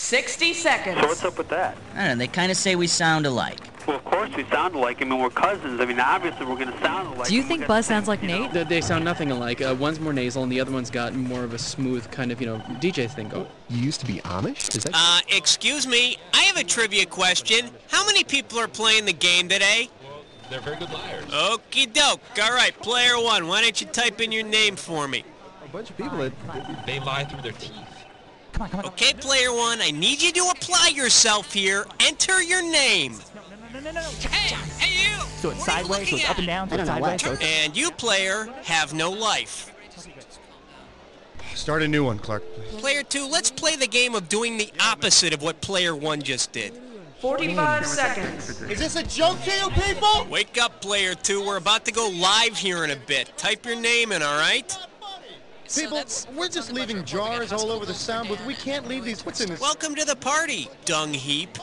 60 seconds. So what's up with that? I don't know, they kind of say we sound alike. Well, of course we sound alike. I mean, we're cousins. I mean, obviously we're going to sound alike. Do you think Buzz sounds like Nate? They sound nothing alike. One's more nasal, and the other one's got more of a smooth kind of, DJ thing going. You used to be Amish? Is that Excuse me, I have a trivia question. How many people are playing the game today? Well, they're very good liars. Okie doke. All right, player one, why don't you type in your name for me? a bunch of people that... They lie through their teeth. Come on. Okay, player one, I need you to apply yourself here. Enter your name. No. Hey, you! So it's sideways, so it's up and down, so it's sideways, so it's... And you, player, have no life. Start a new one, Clark. Player two, let's play the game of doing the opposite of what player one just did. 45 seconds. Is this a joke to you people? Wake up, player two. We're about to go live here in a bit. Type your name in, all right? People, we're just leaving jars all over the sound booth. We can't leave these. What's in this? Welcome to the party, dung heap.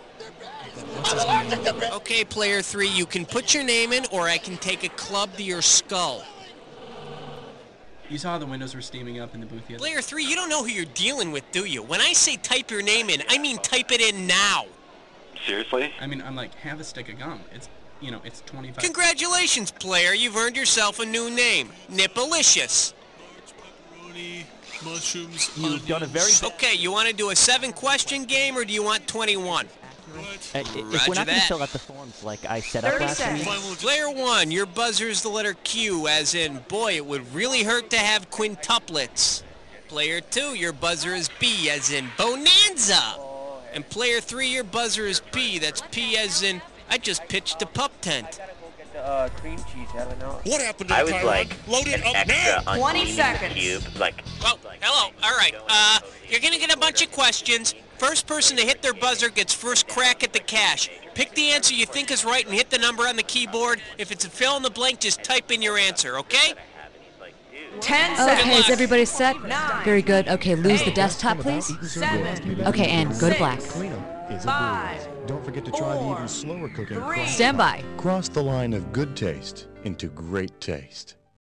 Okay, player three, you can put your name in, or I can take a club to your skull. You saw how the windows were steaming up in the booth yet? Player three, you don't know who you're dealing with, do you? When I say type your name in, I mean type it in now. Seriously? I mean, I'm like, have a stick of gum. It's, it's 25. Congratulations, player. You've earned yourself a new name. Nippalicious. Mushrooms, You've done a very... Okay, you want to do a 7-question game, or do you want 21? if we're not going to fill out the forms like I set up last week... Player one, your buzzer is the letter Q, as in, boy, it would really hurt to have quintuplets. Player two, your buzzer is B, as in, bonanza. And player three, your buzzer is P, that's P as in, I just pitched a pup tent. Cream cheese, I don't know. What happened to I was like an extra on 20 seconds. cube, like. Oh, hello. All right. You're gonna get a bunch of questions. First person to hit their buzzer gets first crack at the cash. Pick the answer you think is right and hit the number on the keyboard. If it's a fill in the blank, just type in your answer. Okay? 10 seconds. Okay, is everybody set? 9. Very good. Okay, lose the desktop, please. 7. Okay, and go to black. 5. Don't forget to try the even slower cooking. 3. Stand by. Cross the line of good taste into great taste.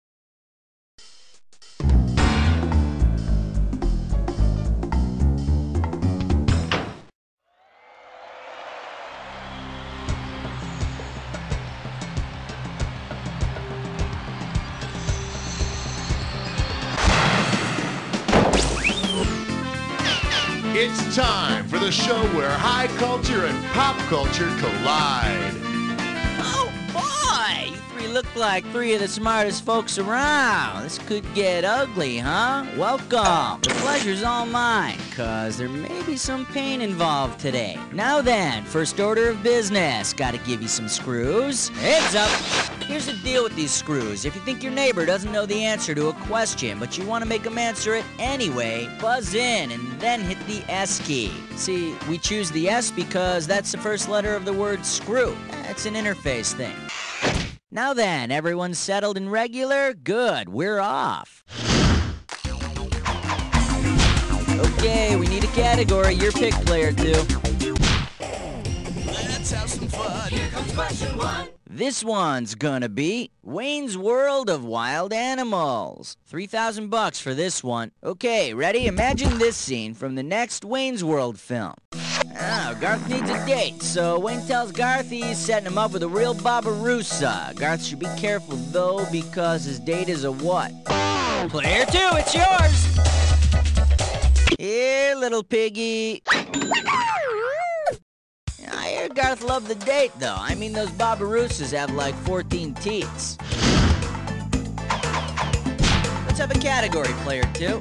It's time for the show where high culture and pop culture collide. Oh, boy! You three look like three of the smartest folks around. This could get ugly, huh? Welcome. The pleasure's all mine, 'cause there may be some pain involved today. Now then, first order of business. Gotta give you some screws. Heads up. Here's the deal with these screws. If you think your neighbor doesn't know the answer to a question, but you want to make them answer it anyway, buzz in and then hit the S key. See, we choose the S because that's the first letter of the word screw. It's an interface thing. Now then, everyone's settled and regular? Good, we're off. Okay, we need a category. Your pick, player two. Let's have some fun. Here comes question one. This one's gonna be Wayne's World of Wild Animals. $3,000 for this one. Okay, ready? Imagine this scene from the next Wayne's World film. Garth needs a date, so Wayne tells Garth he's setting him up with a real Barbarossa. Garth should be careful, though, because his date is a what? Player two, it's yours! Here, little piggy. I hear Garth loved the date, though. I mean, those Barbarossas have like 14 teats. Let's have a category, player two.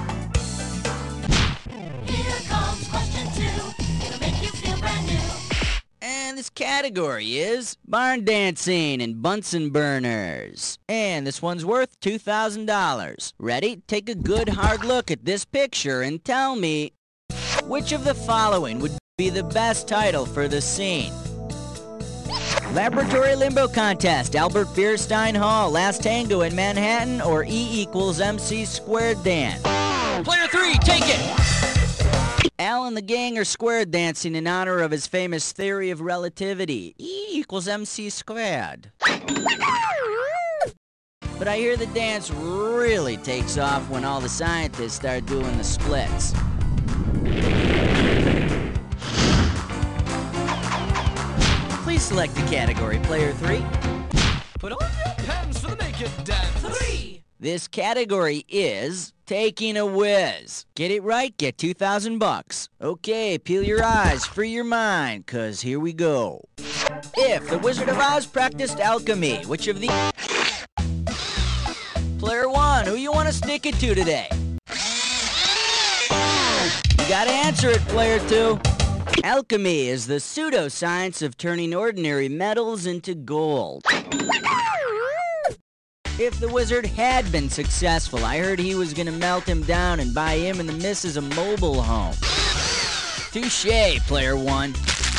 Here comes question two. It'll make you feel brand new. And this category is barn dancing and Bunsen burners. And this one's worth $2,000. Ready? Take a good hard look at this picture and tell me which of the following would be the best title for the scene. Laboratory Limbo Contest, Albert Bierstein Hall, Last Tango in Manhattan, or E=MC² dance. Player three, take it! Al and the gang are square dancing in honor of his famous theory of relativity. E=MC². But I hear the dance really takes off when all the scientists start doing the splits. select the category, player 3. Put on your pens for the Make It dance. 3. This category is taking a whiz. Get it right, get 2,000 bucks. Okay, peel your eyes, free your mind, 'cause here we go. If the Wizard of Oz practiced alchemy, which of the... Player 1, who you want to stick it to today? You gotta answer it, player 2. Alchemy is the pseudoscience of turning ordinary metals into gold. If the wizard had been successful, I heard he was gonna melt him down and buy him and the missus a mobile home. Touché, player 1.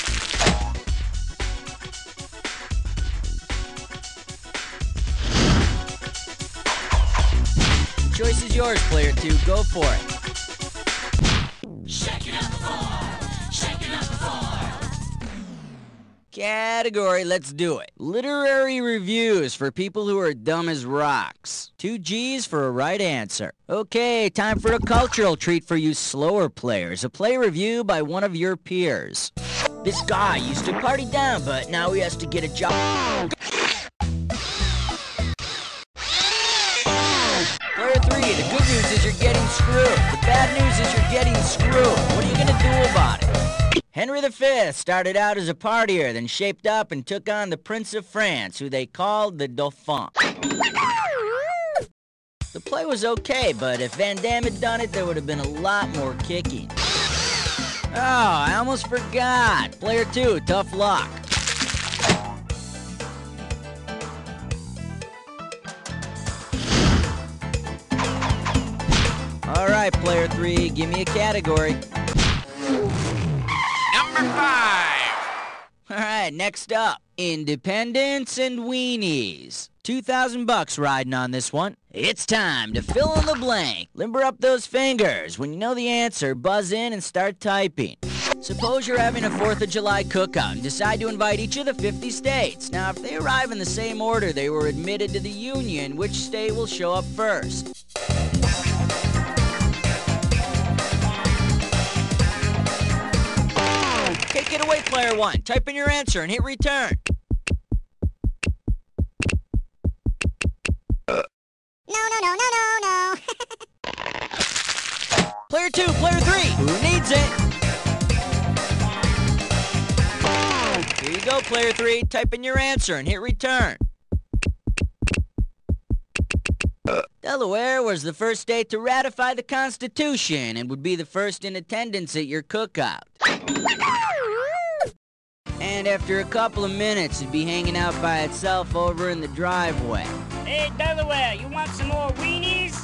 The choice is yours, player 2. Go for it. Shaking up the floor, shaking up the floor. Category, let's do it. Literary reviews for people who are dumb as rocks. 2 G's for a right answer. Okay, time for a cultural treat for you slower players. A play review by one of your peers. This guy used to party down, but now he has to get a job. Player 3, the good news is you're getting screwed. The bad news is you're getting screwed. What are you gonna do about it? Henry V started out as a partier, then shaped up and took on the Prince of France, who they called the Dauphin. The play was okay, but if Van Damme had done it, there would have been a lot more kicking. Oh, I almost forgot. Player 2, tough luck. All right, player 3, give me a category. Number 5. All right, next up, Independence and Weenies. 2,000 bucks riding on this one. It's time to fill in the blank. Limber up those fingers. When you know the answer, buzz in and start typing. Suppose you're having a 4th of July cookout and decide to invite each of the 50 states. Now, if they arrive in the same order they were admitted to the Union, which state will show up first? Take it away, player 1. Type in your answer and hit return. No. Player 2, player 3. Who needs it? Here you go, player 3. Type in your answer and hit return. Delaware was the first state to ratify the Constitution and would be the first in attendance at your cookout. And after a couple of minutes, it'd be hanging out by itself over in the driveway. Hey, Delaware, you want some more weenies?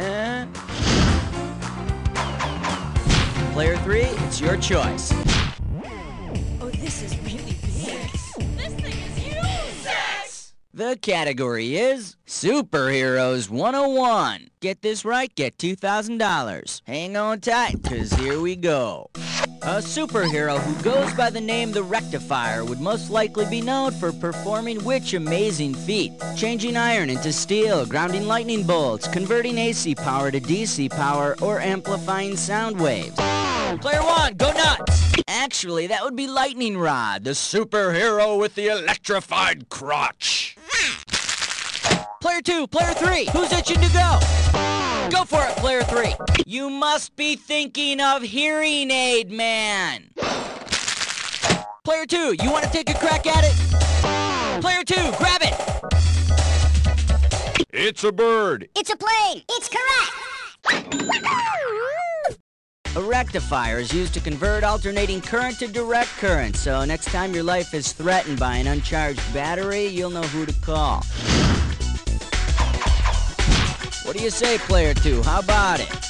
Player 3, it's your choice. Oh, this is really big. This thing is huge. 6. The category is Superheroes 101. Get this right, get $2,000. Hang on tight, 'cause here we go. A superhero who goes by the name the Rectifier would most likely be known for performing which amazing feat? Changing iron into steel, grounding lightning bolts, converting AC power to DC power, or amplifying sound waves. Player 1, go nuts! Actually, that would be Lightning Rod, the superhero with the electrified crotch. Player 2, player 3, who's itching to go? Go for it, player 3. You must be thinking of Hearing Aid Man. Player 2, you want to take a crack at it? Player 2, grab it. It's a bird. It's a plane. It's correct. A rectifier is used to convert alternating current to direct current, so next time your life is threatened by an uncharged battery, you'll know who to call. What do you say, player 2? How about it?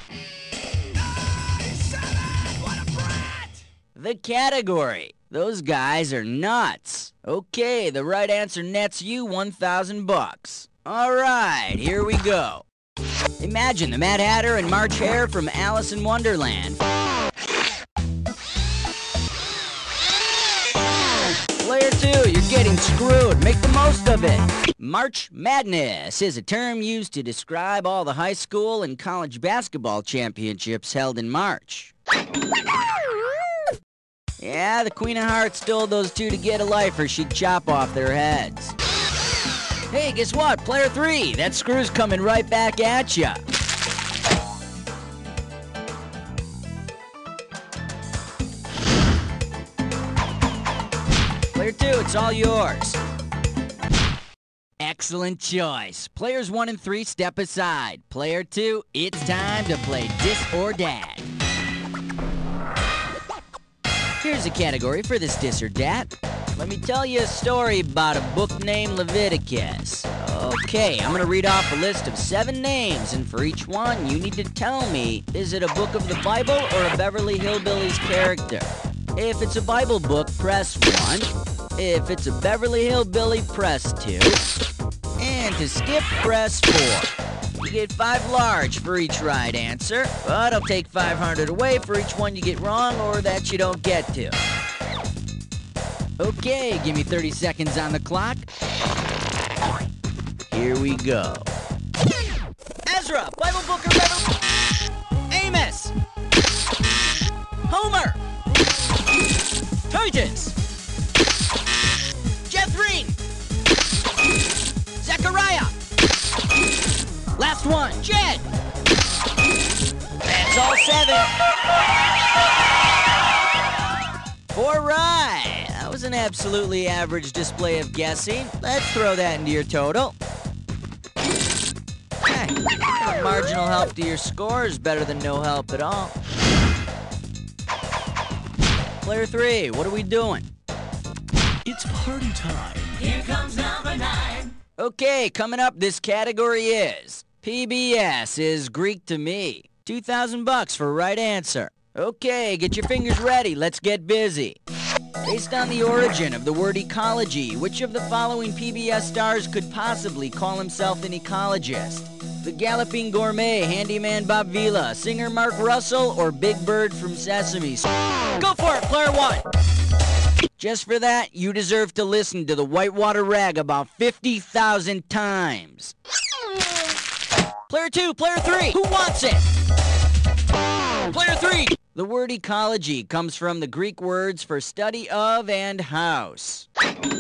The category. Those guys are nuts. Okay, the right answer nets you 1,000 bucks. All right, here we go. Imagine the Mad Hatter and March Hare from Alice in Wonderland. Player 2, you're getting screwed. Make the most of it. March Madness is a term used to describe all the high school and college basketball championships held in March. Yeah, the Queen of Hearts told those two to get a life or she'd chop off their heads. Hey, guess what? Player 3, that screw's coming right back at ya. Player 2, it's all yours. Excellent choice. Players 1 and 3 step aside. Player 2, it's time to play Dis or Dat. Here's a category for this Dis or Dat. Let me tell you a story about a book named Leviticus. Okay, I'm going to read off a list of 7 names, and for each one, you need to tell me, is it a book of the Bible or a Beverly Hillbillies character? If it's a Bible book, press 1. If it's a Beverly Hillbilly, press 2. And to skip, press 4. You get 5 large for each right answer, but I'll take 500 away for each one you get wrong or that you don't get to. Okay, give me 30 seconds on the clock. Here we go. Ezra, Bible book or Beverly? Amos. Homer. Titus. Jethrin. Zechariah. Last one, Jed. That's all 7. 4 right. That was an absolutely average display of guessing. Let's throw that into your total. Hey, marginal help to your score is better than no help at all. Player 3, what are we doing? It's party time. Here comes number 9. Okay, coming up, this category is PBS is Greek to me. $2,000 for right answer. Okay, get your fingers ready. Let's get busy. Based on the origin of the word ecology, which of the following PBS stars could possibly call himself an ecologist? The Galloping Gourmet, Handyman Bob Vila, singer Mark Russell, or Big Bird from Sesame Street? Go for it, player 1! Just for that, you deserve to listen to the Whitewater Rag about 50,000 times. Player 2, player 3, who wants it? Player 3! The word ecology comes from the Greek words for study of and house.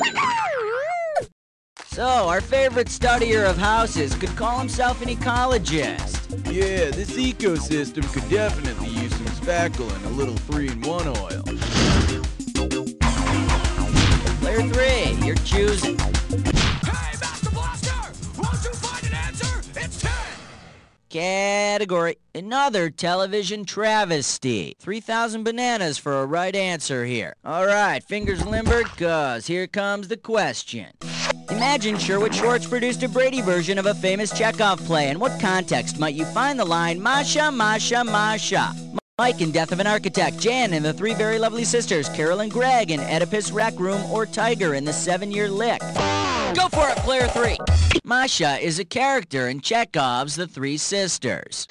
So, our favorite studier of houses could call himself an ecologist. Yeah, this ecosystem could definitely use some spackle and a little 3-in-1 oil. Player 3, you're choosing. Hey, Master Blaster! Won't you find an answer? It's 10! Category, another television travesty. 3,000 bananas for a right answer here. All right, fingers limbered, cause here comes the question. Imagine Sherwood Schwartz produced a Brady version of a famous Chekhov play. In what context might you find the line, Masha, Masha, Masha? Mike in Death of an Architect, Jan in The 3 Very Lovely Sisters, Carol and Greg in Oedipus Rec Room, or Tiger in The 7-Year Lick? Go for it, player 3! Masha is a character in Chekhov's The 3 Sisters.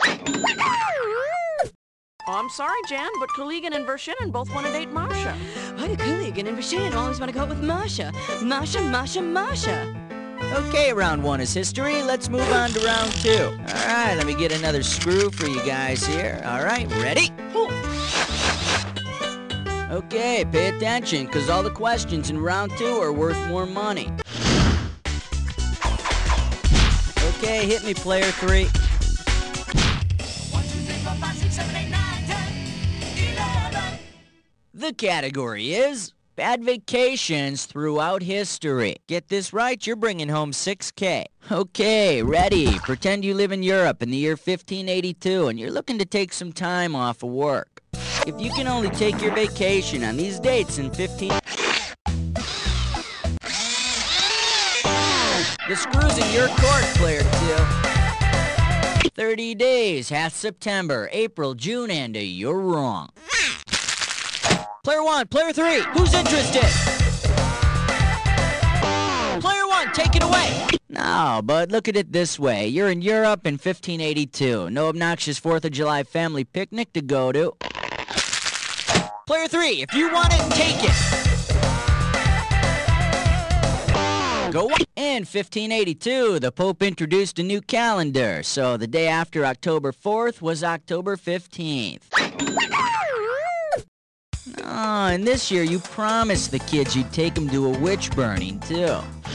Oh, I'm sorry, Jan, but Kuligin and Vershinin both want to date Masha. Why do Kuligin and Vershinin always want to go out with Masha? Masha, Masha, Masha. Okay, round 1 is history. Let's move on to round 2. All right, let me get another screw for you guys here. All right, ready? Okay, pay attention, because all the questions in round 2 are worth more money. Okay, hit me, player 3. 1, 2, 3, 4, 5, 6, 7, 8, 9, 10, 11. The category is bad vacations throughout history. Get this right, you're bringing home $6K. Okay, ready. Pretend you live in Europe in the year 1582 and you're looking to take some time off of work. If you can only take your vacation on these dates in 15... The screw's in your court, player 2. 30 days, half September, April, June, and you're wrong. Player 1, player 3, who's interested? Player 1, take it away. No, but look at it this way. You're in Europe in 1582. No obnoxious 4th of July family picnic to go to. Player 3, if you want it, take it. Go on. In 1582, the Pope introduced a new calendar, so the day after October 4th was October 15th. Oh, and this year you promised the kids you'd take them to a witch burning, too.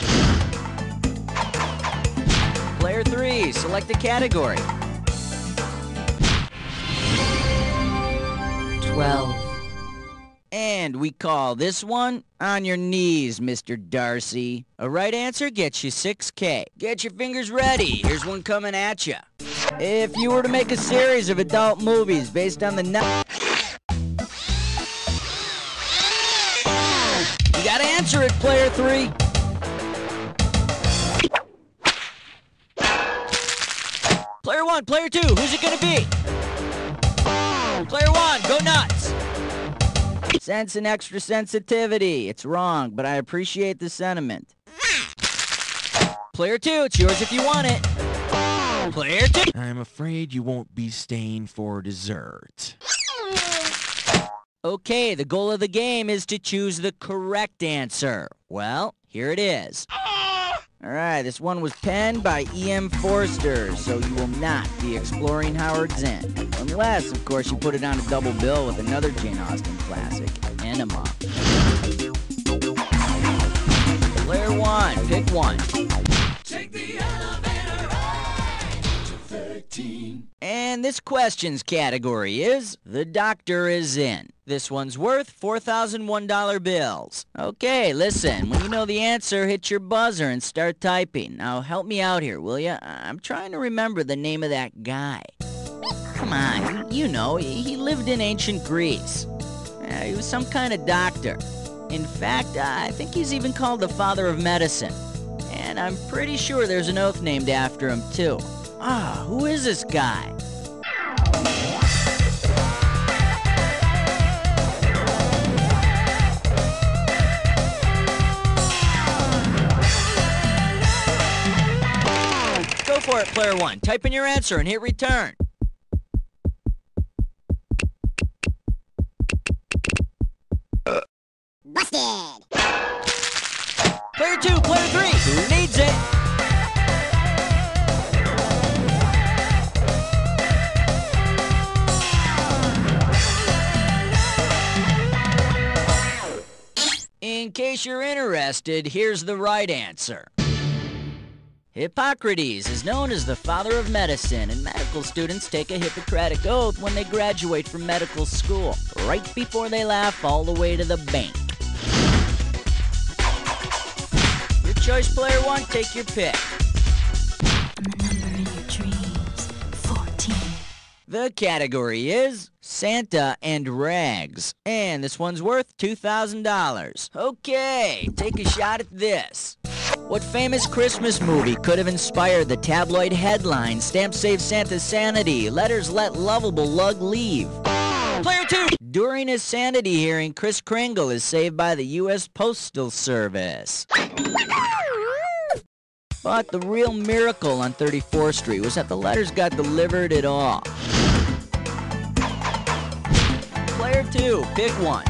Player 3, select a category. 12. And we call this one On Your Knees, Mr. Darcy. A right answer gets you $6K. Get your fingers ready. Here's one coming at you. If you were to make a series of adult movies based on the... You gotta answer it, player 3. Player 1, player 2, who's it gonna be? Player 1, go nuts. Sense and extra sensitivity. It's wrong, but I appreciate the sentiment. Player 2, it's yours if you want it. Player 2. I'm afraid you won't be staying for dessert. Okay, the goal of the game is to choose the correct answer. Well, here it is. Alright, this one was penned by E.M. Forster, so you will not be exploring Howard's End. Unless, of course, you put it on a double bill with another Jane Austen classic, Enema. Player 1, pick one. Take the elevator ride to 13. And this question's category is The Doctor Is In. This one's worth $4,001 bills. Okay, listen, when you know the answer, hit your buzzer and start typing. Now, help me out here, will ya? I'm trying to remember the name of that guy. Come on, you know, he lived in ancient Greece. He was some kind of doctor. In fact, I think he's even called the father of medicine. And I'm pretty sure there's an oath named after him, too. Who is this guy? Go for it, player 1. Type in your answer and hit return. Busted! Player 2, player 3, who needs it? In case you're interested, here's the right answer. Hippocrates is known as the father of medicine, and medical students take a Hippocratic oath when they graduate from medical school, right before they laugh all the way to the bank. Your choice, player 1, take your pick. And the number in your dreams, 14. The category is Santa and Rags, and this one's worth $2,000. Okay, take a shot at this. What famous Christmas movie could have inspired the tabloid headline, Stamp Save Santa's Sanity, Letters Let Lovable Lug Leave? Player 2! During his sanity hearing, Kris Kringle is saved by the U.S. Postal Service. But the real miracle on 34th Street was that the letters got delivered at all. Player 2, pick one.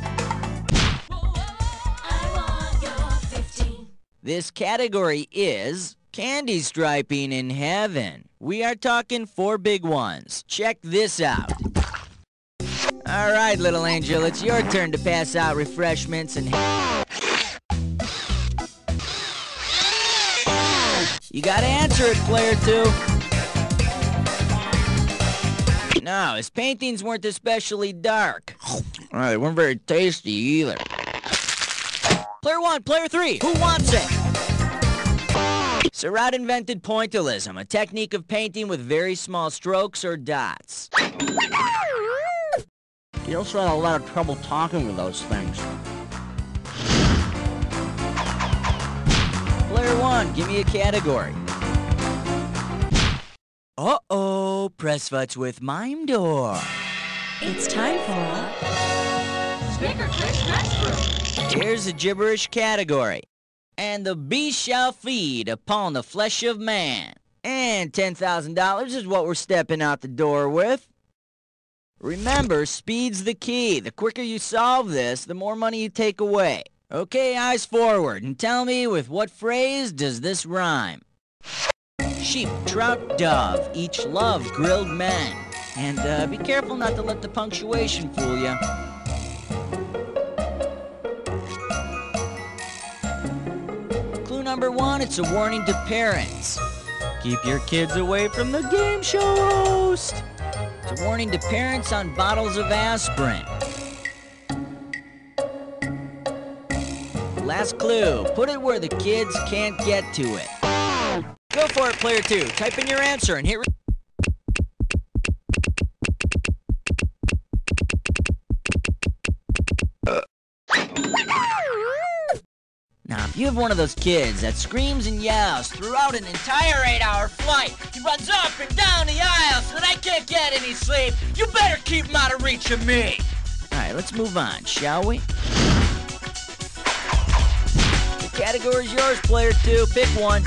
This category is candy striping in heaven. We are talking 4 big ones. Check this out. All right, little angel, it's your turn to pass out refreshments and... You gotta answer it, player 2. No, his paintings weren't especially dark. They weren't very tasty either. Player 1, player 3, who wants it? Seurat invented pointillism, a technique of painting with very small strokes or dots. You also had a lot of trouble talking with those things. Player 1, give me a category. Uh-oh, press futs with Mime Door. It's time for a Snickerfish Restroom. Here's a gibberish category. And the beast shall feed upon the flesh of man. And $10,000 is what we're stepping out the door with. Remember, speed's the key. The quicker you solve this, the more money you take away. Okay, eyes forward, and tell me with what phrase does this rhyme? Sheep, trout, dove, each love grilled men. And be careful not to let the punctuation fool you. number 1, it's a warning to parents. Keep your kids away from the Gameshow Host. It's a warning to parents on bottles of aspirin. Last clue, put it where the kids can't get to it. Go for it, player 2. Type in your answer and hit... Now, if you have one of those kids that screams and yells throughout an entire 8-hour flight, he runs up and down the aisle so that I can't get any sleep, you better keep him out of reach of me. All right, let's move on, shall we? The category's yours, player 2. Pick one.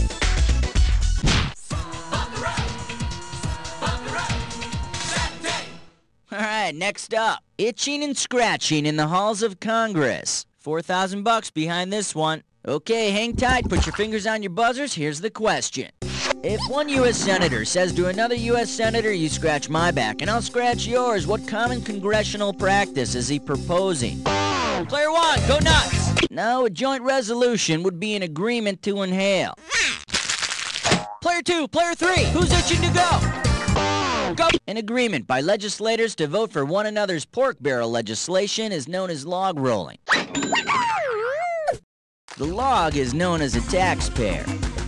All right, next up, itching and scratching in the halls of Congress. $4,000 behind this one. Okay, hang tight, put your fingers on your buzzers. Here's the question. If one U.S. Senator says to another U.S. Senator, you scratch my back and I'll scratch yours, what common congressional practice is he proposing? Player 1, go nuts! No, a joint resolution would be an agreement to inhale. Player 2, player 3, who's itching to go? Go! An agreement by legislators to vote for one another's pork barrel legislation is known as log rolling. The log is known as a taxpayer.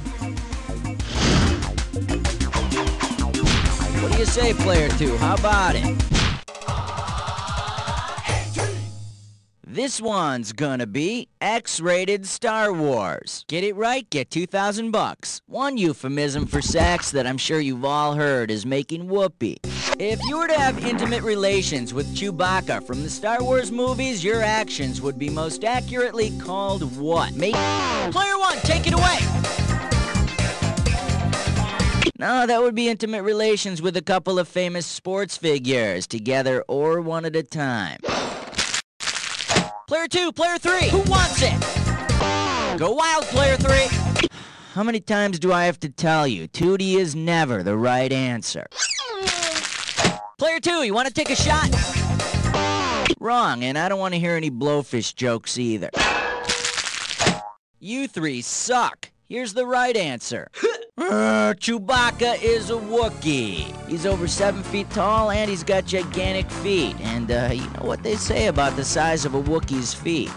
What do you say, player 2? How about it? This one's gonna be X-rated Star Wars. Get it right, get $2,000. One euphemism for sex that I'm sure you've all heard is making whoopee. If you were to have intimate relations with Chewbacca from the Star Wars movies, your actions would be most accurately called what? Player 1, take it away! No, that would be intimate relations with a couple of famous sports figures, together or one at a time. Player 2, player 3, who wants it? Go wild, player 3. How many times do I have to tell you? Tootie is never the right answer. Player 2, you want to take a shot? Wrong, and I don't want to hear any blowfish jokes either. You 3 suck. Here's the right answer. Chewbacca is a Wookiee. He's over 7 feet tall and he's got gigantic feet. And you know what they say about the size of a Wookiee's feet.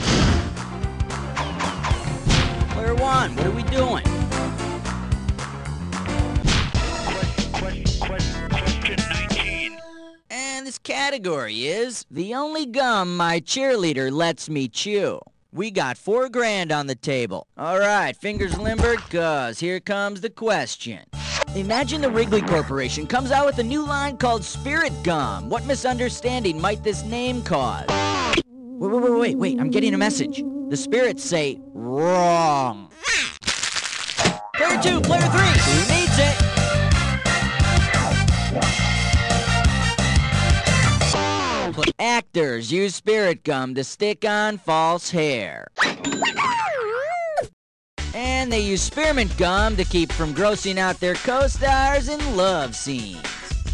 Player 1, what are we doing? Question 19. And this category is the only gum my cheerleader lets me chew. We got $4,000 on the table. All right, fingers limbered, cause here comes the question. Imagine the Wrigley Corporation comes out with a new line called Spirit Gum. What misunderstanding might this name cause? Wait, I'm getting a message. The spirits say wrong. Player 2, player 3, who needs it? Actors use spirit gum to stick on false hair. And they use spearmint gum to keep from grossing out their co-stars in love scenes.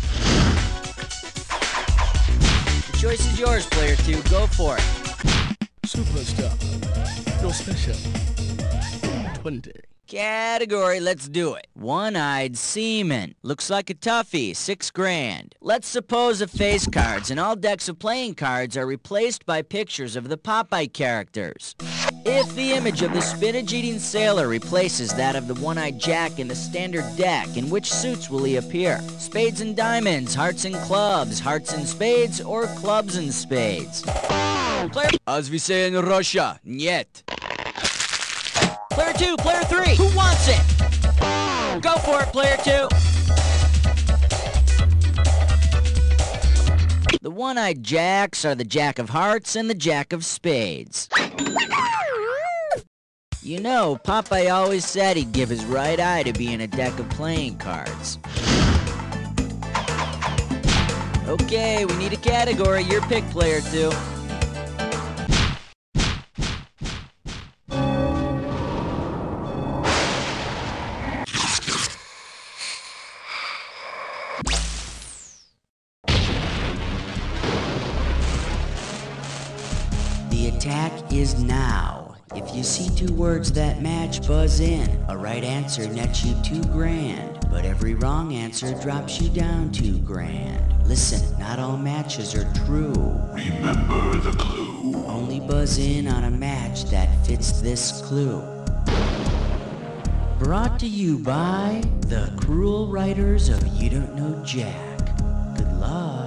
The choice is yours, player 2. Go for it. Superstar. You're special. 20. Category, let's do it. One-eyed seaman. Looks like a toughie, $6,000. Let's suppose a face cards and all decks of playing cards are replaced by pictures of the Popeye characters. If the image of the spinach-eating sailor replaces that of the one-eyed Jack in the standard deck, in which suits will he appear? Spades and diamonds, hearts and clubs, hearts and spades, or clubs and spades? Player... As we say in Russia, niet. Player 2, player 3, who wants it? Go for it, player 2. The one-eyed jacks are the Jack of Hearts and the Jack of Spades. You know, Popeye always said he'd give his right eye to be in a deck of playing cards. Okay, we need a category. Your pick, player 2. The attack is now. If you see two words that match, buzz in. A right answer nets you $2,000, but every wrong answer drops you down $2,000. Listen, not all matches are true. Remember the clue. Only buzz in on a match that fits this clue. Brought to you by the cruel writers of You Don't Know Jack. Good luck.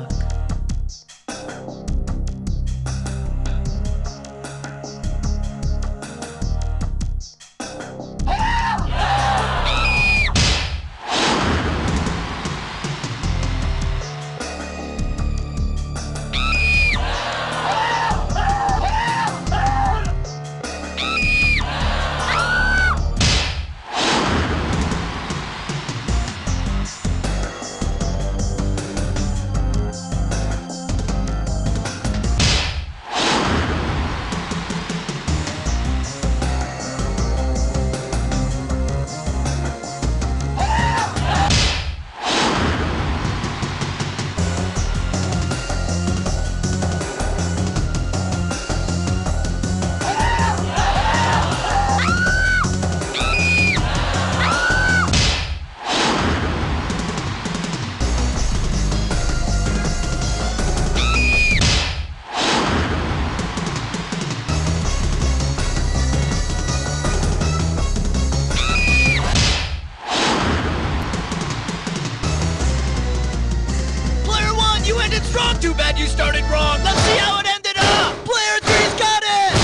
Too bad you started wrong. Let's see how it ended up. Player 3's got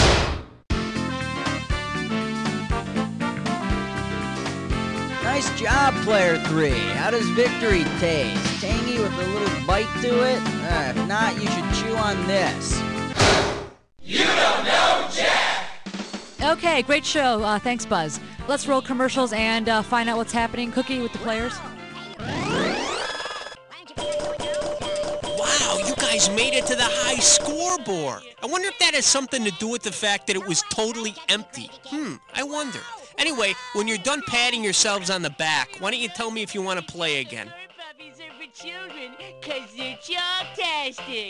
it. Nice job, Player 3. How does victory taste? Tangy with a little bite to it? If not, you should chew on this. You don't know Jack. Okay, great show. Thanks, Buzz. Let's roll commercials and find out what's happening. Cookie with the players. Wow, you guys made it to the high scoreboard. I wonder if that has something to do with the fact that it was totally empty. I wonder. Anyway, when you're done patting yourselves on the back, why don't you tell me if you want to play again? Puppies are for children, 'cause they're chalktastic.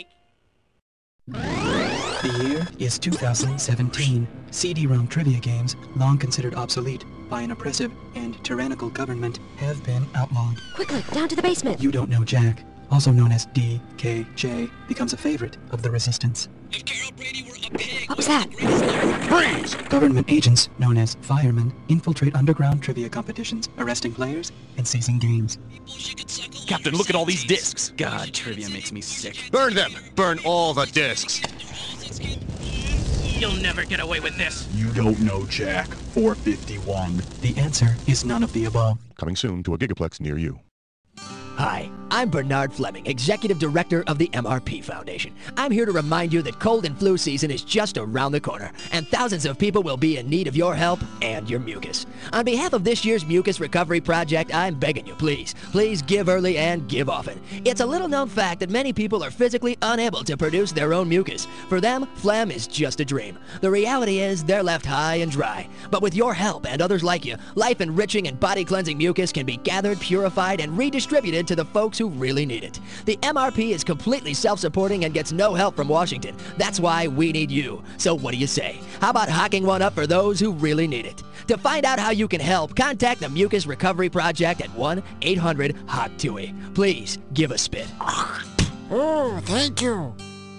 The year is 2017. CD-ROM trivia games, long considered obsolete by an oppressive and tyrannical government, have been outlawed. Quickly, down to the basement. You Don't Know Jack, also known as DKJ, becomes a favorite of the resistance. What was that? Freeze! Government agents, known as firemen, infiltrate underground trivia competitions, arresting players and seizing games. Captain, look at all these discs. God, trivia makes me sick. Burn them! Burn all the discs! You'll never get away with this. You Don't Know Jack, 451. The answer is none of the above. Coming soon to a Gigaplex near you. Hi, I'm Bernard Fleming, Executive Director of the MRP Foundation. I'm here to remind you that cold and flu season is just around the corner, and thousands of people will be in need of your help and your mucus. On behalf of this year's Mucus Recovery Project, I'm begging you, please give early and give often. It's a little-known fact that many people are physically unable to produce their own mucus. For them, phlegm is just a dream. The reality is they're left high and dry. But with your help and others like you, life-enriching and body-cleansing mucus can be gathered, purified, and redistributed to the folks who really need it. The MRP is completely self-supporting and gets no help from Washington. That's why we need you. So what do you say? How about hocking one up for those who really need it? To find out how you can help, contact the Mucus Recovery Project at 1-800-HOT-TUI. Please give a spit. Oh, thank you.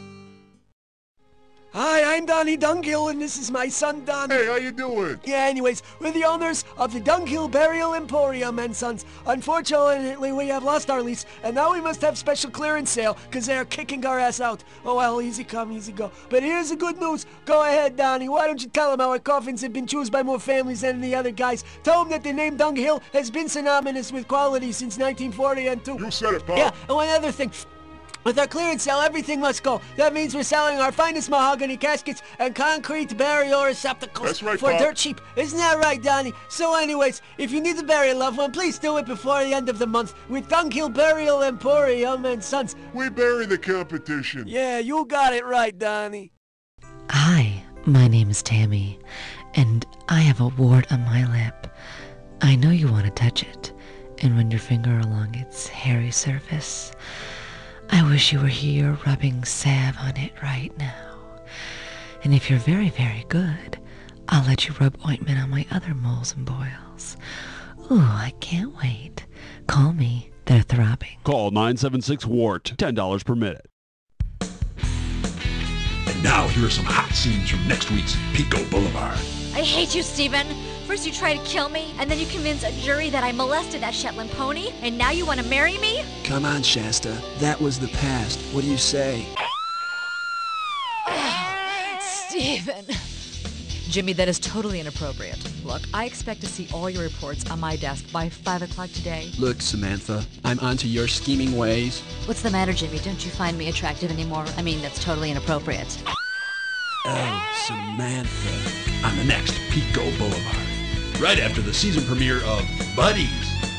Hi, I'm Donnie Dunghill, and this is my son, Don. Hey, how you doing? Yeah, anyways, we're the owners of the Dunghill Burial Emporium and Sons. Unfortunately, we have lost our lease, and now we must have special clearance sale, because they're kicking our ass out. Oh, well, easy come, easy go. But here's the good news. Go ahead, Donnie. Why don't you tell them how our coffins have been chosen by more families than the other guys? Tell them that the name Dunghill has been synonymous with quality since 1940 and 2. You said it, Pop. Yeah, and one other thing. With our clearance sale, everything must go. That means we're selling our finest mahogany caskets and concrete burial receptacles. That's right, for Pop. dirt cheap. Isn't that right, Donnie? So anyways, if you need to bury a loved one, please do it before the end of the month with Dunghill Burial Emporium and Sons. We bury the competition. Yeah, you got it right, Donnie. Hi, my name is Tammy, and I have a wart on my lip. I know you want to touch it, and run your finger along its hairy surface. I wish you were here rubbing salve on it right now. And if you're very, very good, I'll let you rub ointment on my other moles and boils. Ooh, I can't wait. Call me. They're throbbing. Call 976-WART. $10 per minute. And now here are some hot scenes from next week's Pico Boulevard. I hate you, Steven. First you try to kill me, and then you convince a jury that I molested that Shetland pony, and now you want to marry me? Come on, Shasta. That was the past. What do you say? Steven. Jimmy, that is totally inappropriate. Look, I expect to see all your reports on my desk by 5 o'clock today. Look, Samantha, I'm onto your scheming ways. What's the matter, Jimmy? Don't you find me attractive anymore? I mean, that's totally inappropriate. Oh, Samantha. On the next Pico Boulevard. Right after the season premiere of Buddies.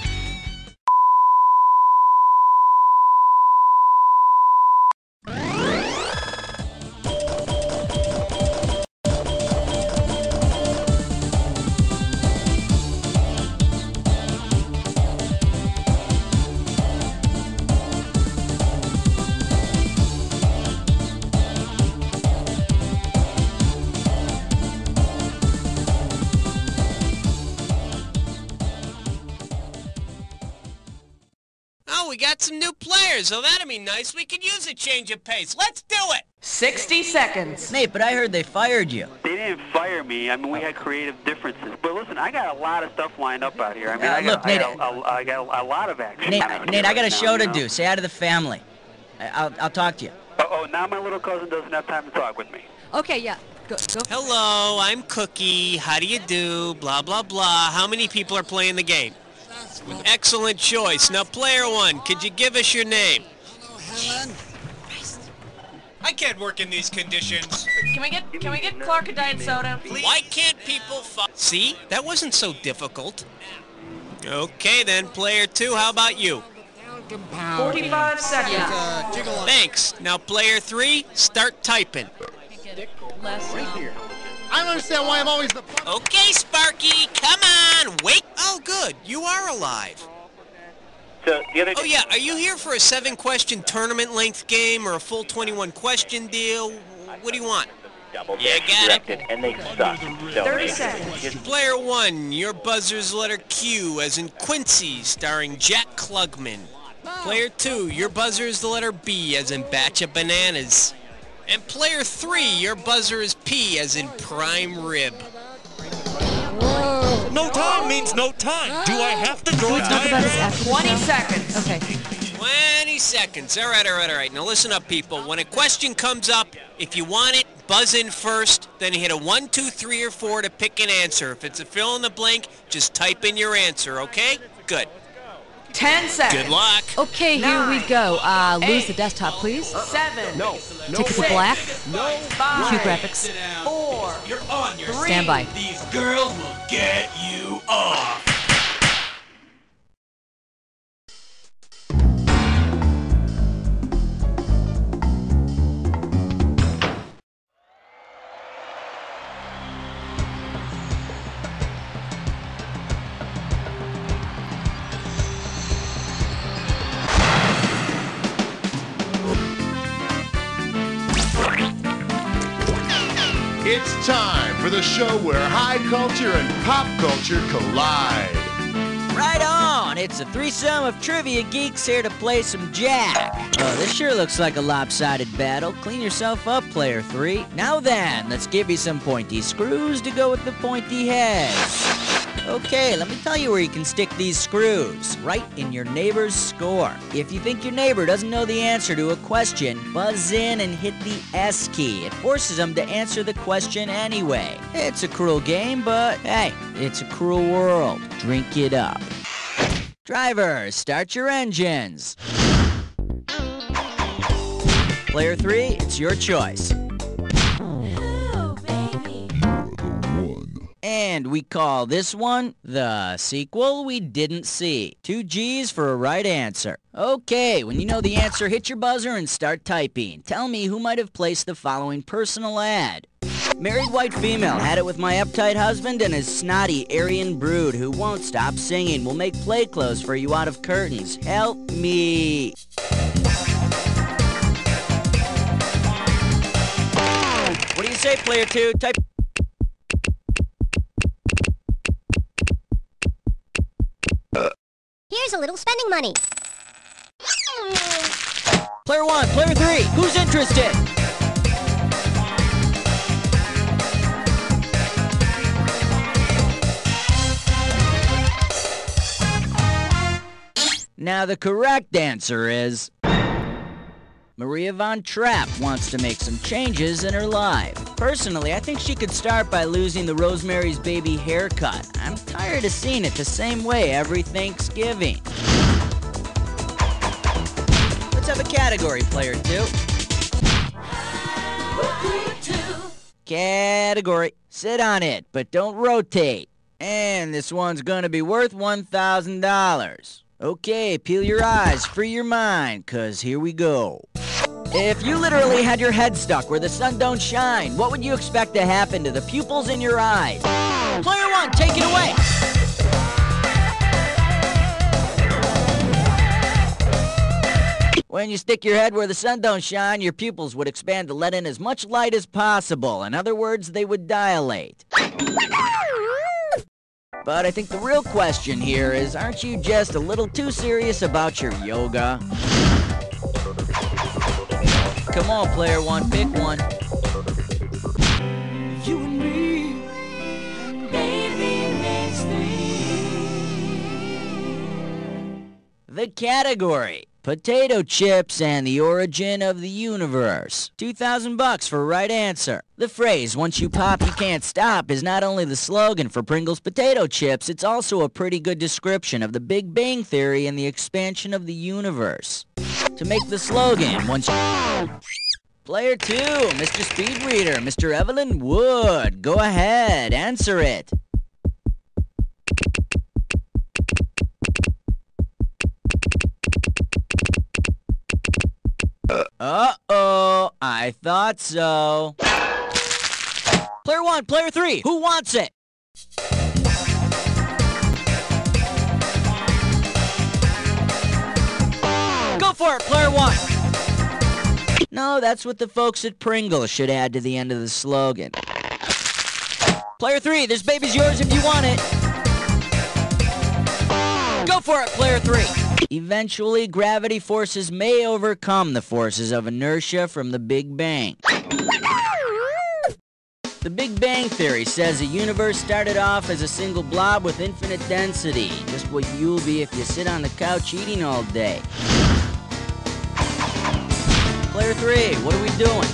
We got some new players, so that'll be nice. We could use a change of pace. Let's do it! 60 seconds. Nate, but I heard they fired you. They didn't fire me. I mean, we had creative differences. But listen, I got a lot of stuff lined up out here. I mean, I got a lot of action. Nate, I got a show to do. Say hi to the family. I'll talk to you. Oh, now my little cousin doesn't have time to talk with me. Okay, yeah. Go. Hello, I'm Cookie. How do you do? Blah, blah, blah. How many people are playing the game? Excellent choice. Now, player one, could you give us your name? Helen. I can't work in these conditions. Can we get Clark a diet soda, please? Why can't people See? That wasn't so difficult. Okay, then, player two, how about you? 45 seconds. Yeah. Thanks. Now, player three, start typing. Right here. I don't understand why I'm always the... Okay, Sparky, come on, wait. Oh, good, you are alive. So, the other... Oh, yeah, are you here for a 7-question tournament-length game or a full 21-question deal? What do you want? Yeah, got it. And they suck. 30 seconds. Player one, your buzzer's letter Q, as in Quincy, starring Jack Klugman. Player two, your buzzer is the letter B, as in Batch of Bananas. And player three, your buzzer is P, as in Prime Rib. No time means no time. Do I have to draw a diagram? 20 seconds. Okay. 20 seconds. All right. Now listen up, people. When a question comes up, if you want it, buzz in first, then hit a 1, 2, 3, or 4 to pick an answer. If it's a fill in the blank, just type in your answer, okay? Good. 10 seconds. Good luck. Okay, here we go. Lose the desktop, please. 7. No. Take it to black. No. 5. Cue graphics. 4. You're on your 3. Stand by. These girls will get you off. It's time for the show where high culture and pop culture collide. Right on! It's a threesome of trivia geeks here to play some Jack. Oh, this sure looks like a lopsided battle. Clean yourself up, player three. Now then, let's give you some pointy screws to go with the pointy heads. Okay, let me tell you where you can stick these screws. Right in your neighbor's score. If you think your neighbor doesn't know the answer to a question, buzz in and hit the S key. It forces them to answer the question anyway. It's a cruel game, but hey, it's a cruel world. Drink it up. Drivers, start your engines. Player three, it's your choice. And we call this one the sequel we didn't see. 2 G's for a right answer. Okay, when you know the answer, hit your buzzer and start typing. Tell me who might have placed the following personal ad. Married white female, had it with my uptight husband and his snotty Aryan brood who won't stop singing. Will make play clothes for you out of curtains. Help me. What do you say, player two? Type. Here's a little spending money. Player 1, player 3, who's interested? Now the correct answer is... Maria Von Trapp wants to make some changes in her life. Personally, I think she could start by losing the Rosemary's Baby haircut. I'm tired of seeing it the same way every Thanksgiving. Let's have a category, player 2. Category. Sit on it, but don't rotate. And this one's gonna be worth $1,000. Okay, peel your eyes, free your mind, 'cause here we go. If you literally had your head stuck where the sun don't shine, what would you expect to happen to the pupils in your eyes? Player 1, take it away! When you stick your head where the sun don't shine, your pupils would expand to let in as much light as possible. In other words, they would dilate. But I think the real question here is, aren't you just a little too serious about your yoga? Come on, player 1, pick one. You and me, baby, makes The category. Potato chips and the origin of the universe. $2,000 for right answer. The phrase, once you pop, you can't stop, is not only the slogan for Pringles potato chips, it's also a pretty good description of the Big Bang Theory and the expansion of the universe. To make the slogan, once you... Player 2, Mr. Speed Reader, Mr. Evelyn Wood. Go ahead, answer it. Uh-oh, I thought so. Player 1, player 3, who wants it? Go for it, player 1. No, that's what the folks at Pringles should add to the end of the slogan. Player 3, this baby's yours if you want it. Go for it, player 3. Eventually, gravity forces may overcome the forces of inertia from the Big Bang. The Big Bang Theory says the universe started off as a single blob with infinite density, just what you'll be if you sit on the couch eating all day. Player 3, what are we doing?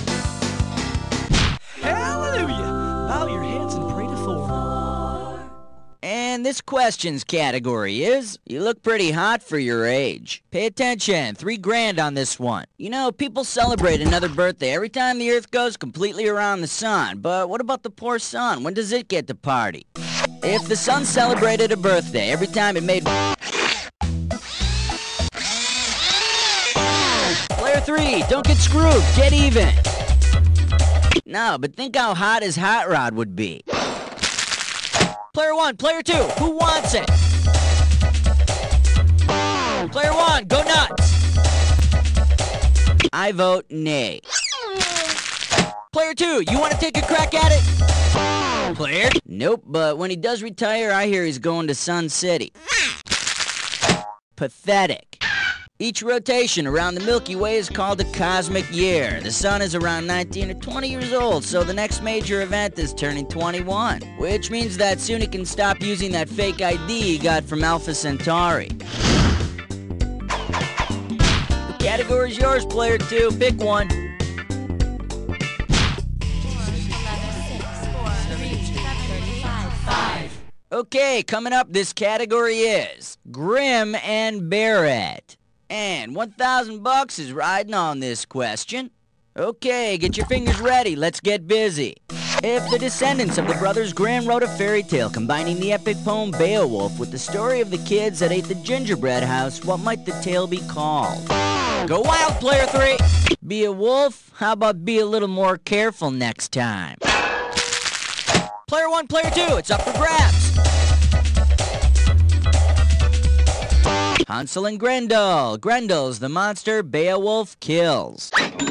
Hallelujah! Bow your heads and pray to Thor. And this question's category is, you look pretty hot for your age. Pay attention, $3,000 on this one. You know, people celebrate another birthday every time the Earth goes completely around the sun. But what about the poor sun? When does it get to party? If the sun celebrated a birthday every time it made... Player 3, don't get screwed, get even. No, but think how hot his hot rod would be. Player 1, player 2, who wants it? Player 1, go nuts. I vote nay. Player 2, you want to take a crack at it? Player? Nope, but when he does retire, I hear he's going to Sun City. Pathetic. Each rotation around the Milky Way is called a cosmic year. The sun is around 19 or 20 years old, so the next major event is turning 21, which means that soon he can stop using that fake ID he got from Alpha Centauri. The category's yours, player 2. Pick one. Okay, coming up, this category is Grim and Barrett. And $1,000 is riding on this question. Okay, get your fingers ready. Let's get busy. If the descendants of the brothers Grimm wrote a fairy tale combining the epic poem Beowulf with the story of the kids that ate the gingerbread house, what might the tale be called? Go wild, player 3! Be a wolf? How about be a little more careful next time? Player 1, player 2, it's up for grabs! Hansel and Grendel. Grendel's the monster Beowulf kills.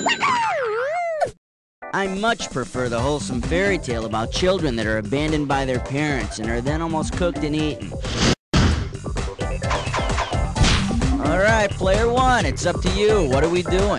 I much prefer the wholesome fairy tale about children that are abandoned by their parents and are then almost cooked and eaten. Player one, it's up to you. What are we doing?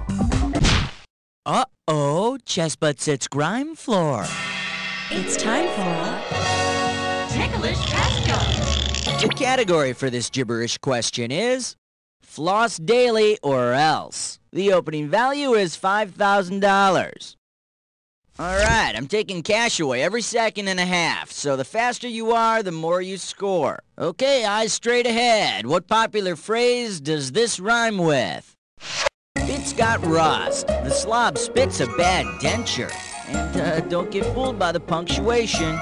Uh-oh, Chestbut sits grime floor. It's time for Ticklish Question. The category for this gibberish question is floss daily or else. The opening value is $5,000. All right, I'm taking cash away every second and a half, so the faster you are, the more you score. Okay, eyes straight ahead. What popular phrase does this rhyme with? Spit's got rust. The slob spits a bad denture. And don't get fooled by the punctuation.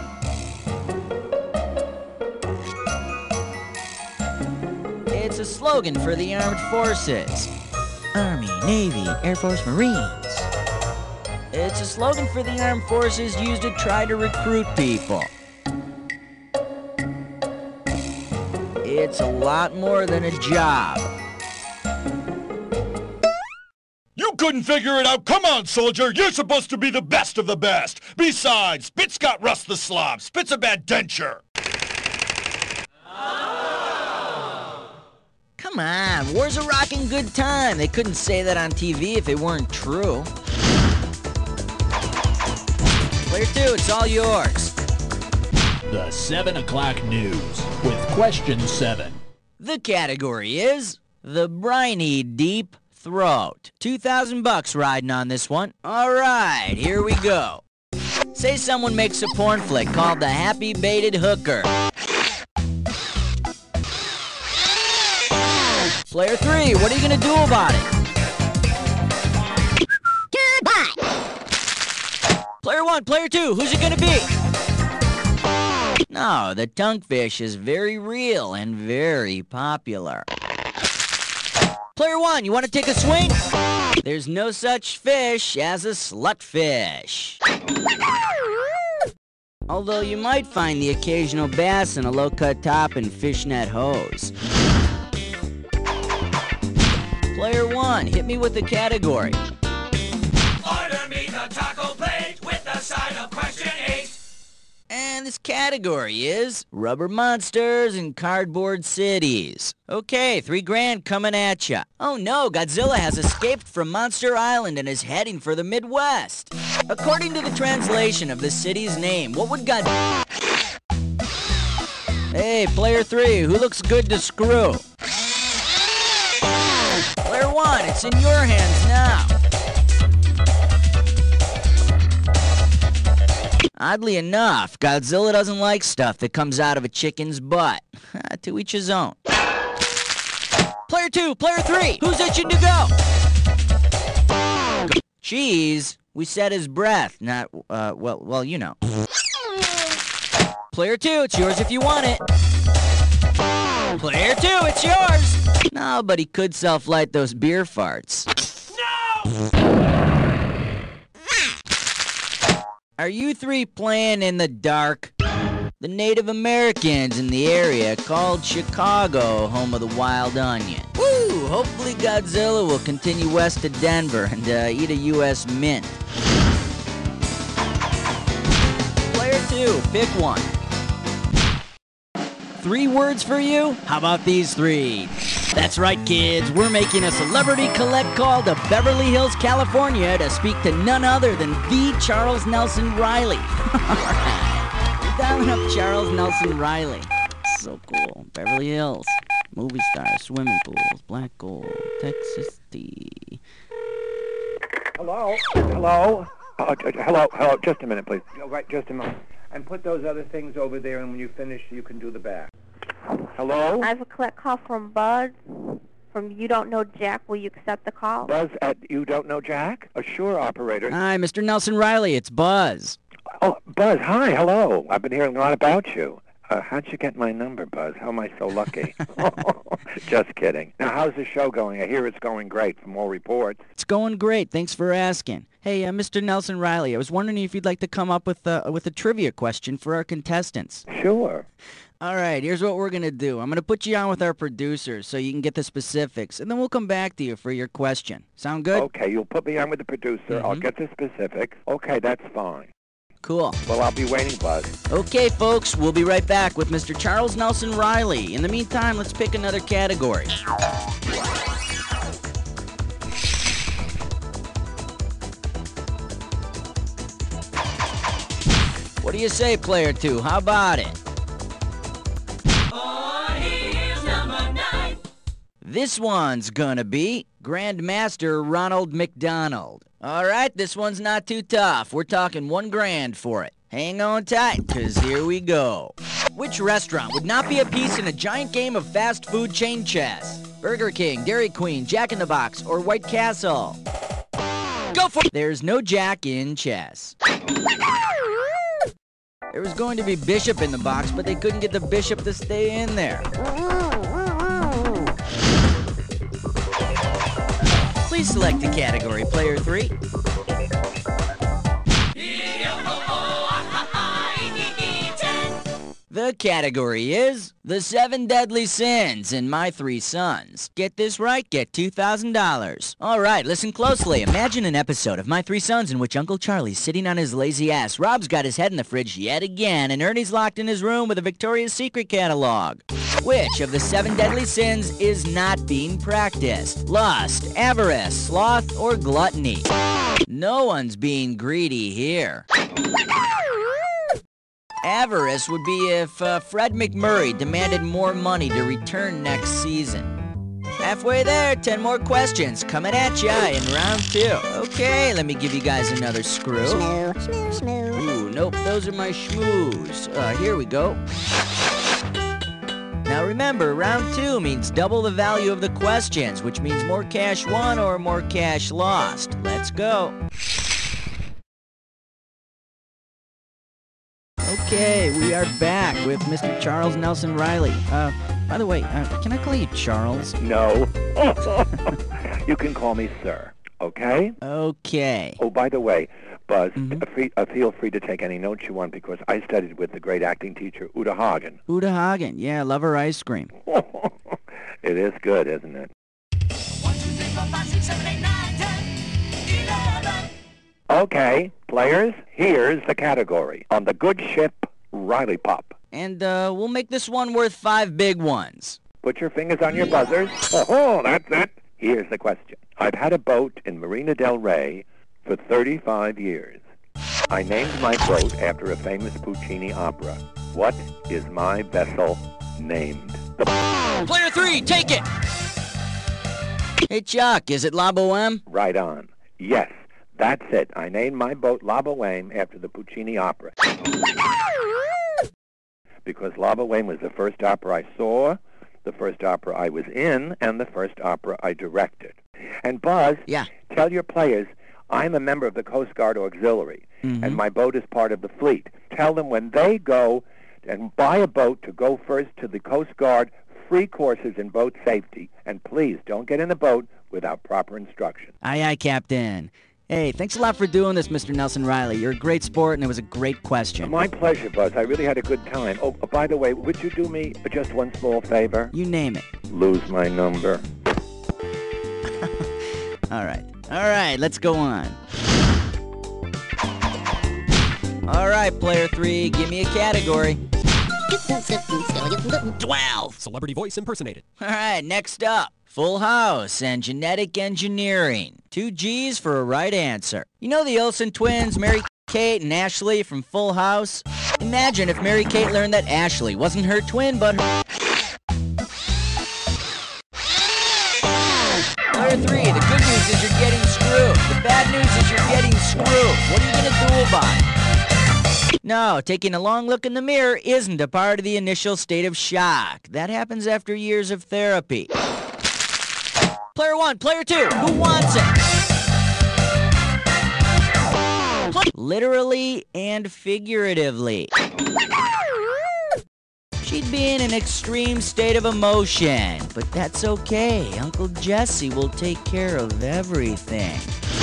It's a slogan for the armed forces. Army, Navy, Air Force, Marines. It's a slogan for the armed forces used to try to recruit people. It's a lot more than a job. You couldn't figure it out. Come on, soldier. You're supposed to be the best of the best. Besides, Spit's got rust the slob. Spit's a bad denture. Come on, war's a rockin' good time. They couldn't say that on TV if it weren't true. Player two, it's all yours. The 7 o'clock news with question 7. The category is the briny deep throat. $2,000 riding on this one. All right, here we go. Say someone makes a porn flick called The Happy Baited Hooker. Player three, what are you gonna do about it? Goodbye. Player one, player two, who's it gonna be? No, the tonguefish is very real and very popular. Player one, you want to take a swing? There's no such fish as a slutfish. Although you might find the occasional bass in a low-cut top and fishnet hose. Player one, hit me with the category. Order me the taco plate with the side of question 8. And this category is rubber monsters and cardboard cities. Okay, $3,000 coming at ya. Oh no, Godzilla has escaped from Monster Island and is heading for the Midwest. According to the translation of the city's name, what would Hey, player three, who looks good to screw? Player one, it's in your hands now. Oddly enough, Godzilla doesn't like stuff that comes out of a chicken's butt. To each his own. Player two, player three, who's itching to go? Cheese, we said his breath, not, well, you know. Player two, it's yours if you want it. Player two, it's yours. No, but he could self-light those beer farts. Are you three playing in the dark? The Native Americans in the area called Chicago home of the wild onion. Woo! Hopefully Godzilla will continue west to Denver and eat a U.S. mint. Player two, pick one. 3 words for you? How about these 3? That's right, kids. We're making a celebrity collect call to Beverly Hills, California to speak to none other than the Charles Nelson Riley. We're dialing up Charles Nelson Riley. So cool. Beverly Hills. Movie stars, swimming pools, black gold, Texas tea. Hello? Hello? Hello. Just a minute, please. Right, just a moment. And put those other things over there, and when you finish, you can do the back. Hello? I have a collect call from Buzz. From You Don't Know Jack. Will you accept the call? Buzz at You Don't Know Jack? Sure, operator. Hi, Mr. Nelson Riley. It's Buzz. Oh, Buzz, hi, hello. I've been hearing a lot about you. How'd you get my number, Buzz? How am I so lucky? Just kidding. Now, how's the show going? I hear it's going great from all reports. It's going great. Thanks for asking. Hey, Mr. Nelson Riley, I was wondering if you'd like to come up with a trivia question for our contestants. Sure. All right, here's what we're going to do. I'm going to put you on with our producers so you can get the specifics, and then we'll come back to you for your question. Sound good? Okay, you'll put me on with the producer. I'll get the specifics. Okay, that's fine. Cool. Well, I'll be waiting, Buzz. Okay, folks, we'll be right back with Mr. Charles Nelson Riley. In the meantime, let's pick another category. What do you say, player 2? How about it? Here's number 9. This one's gonna be Grandmaster Ronald McDonald. All right, this one's not too tough. We're talking $1,000 for it. Hang on tight, 'cause here we go. Which restaurant would not be a piece in a giant game of fast food chain chess? Burger King, Dairy Queen, Jack in the Box, or White Castle? Go for it! There's no Jack in chess. There was going to be Bishop in the box, but they couldn't get the Bishop to stay in there. Please select the category, player 3. The category is The 7 Deadly Sins in My 3 Sons. Get this right, get $2,000. All right, listen closely. Imagine an episode of My 3 Sons in which Uncle Charlie's sitting on his lazy ass, Rob's got his head in the fridge yet again, and Ernie's locked in his room with a Victoria's Secret catalog. Which of the 7 deadly sins is not being practiced? Lust, avarice, sloth, or gluttony? No one's being greedy here. Avarice would be if Fred McMurray demanded more money to return next season. Halfway there, 10 more questions coming at ya in round 2. Okay, let me give you guys another screw. Shmoo. Ooh, nope, those are my schmoos. Here we go. Now remember, round 2 means double the value of the questions, which means more cash won or more cash lost. Let's go. Okay, we are back with Mr. Charles Nelson Riley. By the way, can I call you Charles? No. You can call me sir, okay? Okay. Oh, by the way, Buzz, feel free to take any notes you want because I studied with the great acting teacher, Uta Hagen. Uta Hagen, yeah, love her ice cream. It is good, isn't it? 1, 2, 3, 4, 5, 6, 7, 8, 9, 10, 11. Okay, players, here's the category. On the good ship, Riley Pop. And we'll make this one worth 5 big ones. Put your fingers on your buzzers. Oh, that's it. Here's the question. I've had a boat in Marina del Rey for 35 years. I named my boat after a famous Puccini opera. What is my vessel named? Player 3, take it! Hey, Chuck, is it La Boheme? Right on. Yes, that's it. I named my boat La Boheme after the Puccini opera. Because La Boheme was the first opera I saw, the first opera I was in, and the first opera I directed. And Buzz, tell your players I'm a member of the Coast Guard Auxiliary, and my boat is part of the fleet. Tell them when they go and buy a boat to go first to the Coast Guard, free courses in boat safety. And please, don't get in the boat without proper instruction. Aye, aye, Captain. Hey, thanks a lot for doing this, Mr. Nelson Riley. You're a great sport, and it was a great question. My pleasure, Buzz. I really had a good time. Oh, by the way, would you do me just one small favor? You name it. Lose my number. All right, let's go on. All right, player 3, give me a category. 12. Celebrity voice impersonated. All right, next up. Full House and Genetic Engineering. 2 G's for a right answer. You know the Olsen twins, Mary Kate and Ashley from Full House? Imagine if Mary Kate learned that Ashley wasn't her twin, but her... Player 3, the good news is you're getting screwed. The bad news is you're getting screwed. What are you going to do about it? No, taking a long look in the mirror isn't a part of the initial state of shock. That happens after years of therapy. Player 1, player 2, who wants it? Literally and figuratively. She'd be in an extreme state of emotion, but that's okay. Uncle Jesse will take care of everything.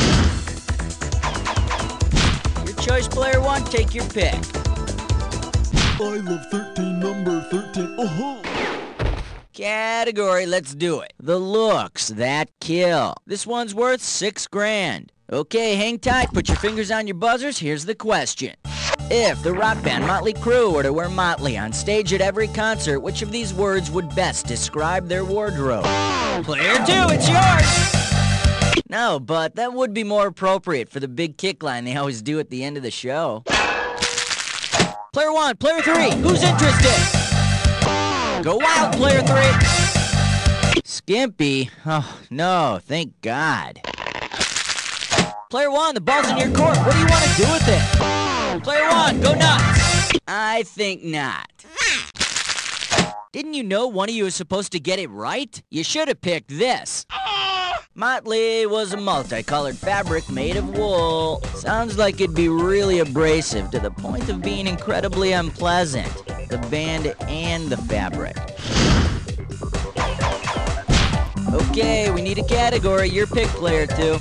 Your choice, player 1, take your pick. I love 13, number 13. Uh-huh. Category, let's do it. The looks that kill. This one's worth $6,000. Okay, hang tight, put your fingers on your buzzers, here's the question. If the rock band Motley Crue were to wear Motley on stage at every concert, which of these words would best describe their wardrobe? Player 2, it's yours! No, but that would be more appropriate for the big kick line they always do at the end of the show. Player 1, Player 3, who's interested? Go wild, Player 3. Skimpy? Oh, no, thank God. Player 1, the ball's in your court. What do you want to do with it? Player 1, go nuts. I think not. Didn't you know one of you was supposed to get it right? You should have picked this. Motley was a multicolored fabric made of wool. Sounds like it'd be really abrasive to the point of being incredibly unpleasant. The band and the fabric. Okay, we need a category. Your pick, Player 2.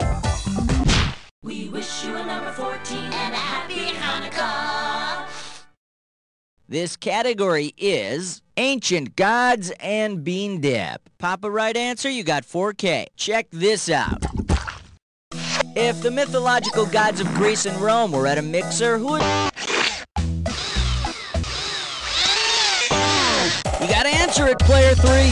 We wish you a number 14 and a happy Hanukkah. This category is Ancient Gods and Bean Dip. Pop a right answer, you got 4K. Check this out. If the mythological gods of Greece and Rome were at a mixer, who would... You gotta answer it, Player 3.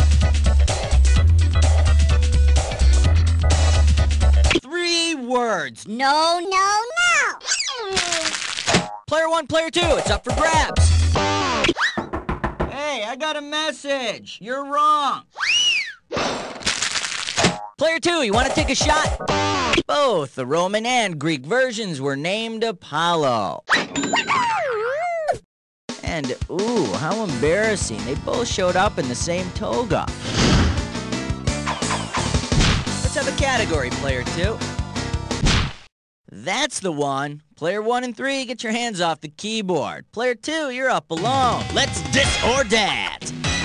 3 words. No, no, no! Player 1, Player 2, it's up for grabs. Hey, I got a message. You're wrong. Player 2, you want to take a shot? Both the Roman and Greek versions were named Apollo. And, ooh, how embarrassing. They both showed up in the same toga. Let's have a category, Player 2. That's the one. Player 1 and 3, get your hands off the keyboard. Player 2, you're up alone. Let's dis or dat.